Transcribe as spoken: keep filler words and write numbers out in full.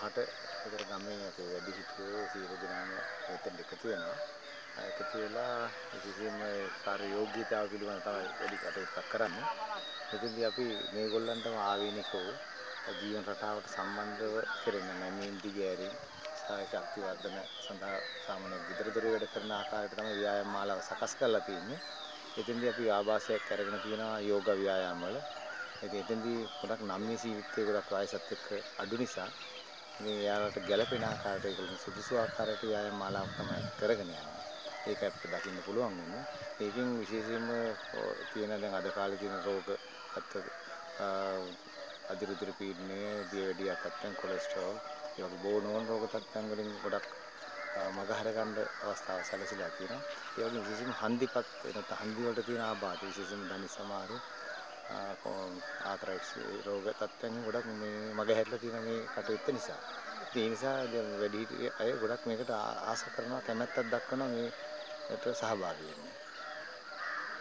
පහට විතර ගමේ අපේ වැඩි හිටියෝ සියලු දෙනාම මෙතෙන් එකතු වෙනවා. එකතු වෙලා විශේෂයෙන්ම කාර්ය යෝග්‍යතාව පිළිබඳව තමයි වැඩි කටයුත්තක් කරන්නේ. එතෙන්දී අපි මේගොල්ලන්ටම ආවේනිකව ජීවන රටාවට සම්බන්ධව කෙරෙන නැමීම් දිගෑරීම් සහ ශක්ති වර්ධන සඳහා සාමාන්‍ය විතරතර වැඩ කරන ආකාරයට තමයි ව්‍යායාම මාලාව සකස් කරලා තියෙන්නේ. එතෙන්දී අපි ආభాසයක් අරගෙන තියෙනවා යෝග ව්‍යායාම වල. ඉතින් එතෙන්දී ගොඩක් නම්‍ය ජීවිතේ ගොඩක් වයසත් එක්ක අඩු නිසා මේ යාලට ගැළපෙන ආකාරයට ඒගොල්ලෝ සුදුසු ආකාරයට ව්‍යායාම මාලාවක් තමයි කරගෙන යන්නේ. ඒක අපිට දකින්න පුළුවන් වෙන්නේ. ඒකෙන් විශේෂයෙන්ම තියෙන දැන් අද කාලේ තියෙන රෝග අත් අදිරුදුරු පීඩනය, දියවැඩියක් අත්යන් කොලෙස්ටරෝල්, ඒ වගේ බොහෝ නොවන රෝග තත්ත්වයන් වලින් ගොඩක් මගහර ගන්න අවස්ථාව සැලසීලා තියෙනවා. ඒ වගේම විශේෂයෙන්ම හන්දිපත් නැත්නම් හන්දි වලට තියෙන ආබාධ විශේෂයෙන්ම ධනි සමාරු ආතරයිට්ස් රෝග තත්ත්වයන් ගොඩක් මේ මගහැරලා තියෙන මේ කටයුත්ත නිසා. ඒ නිසා වැඩි අය ගොඩක් මේකට ආස කරනවා, කැමැත්තක් දක්වනවා මේකට සහභාගී වෙන්න.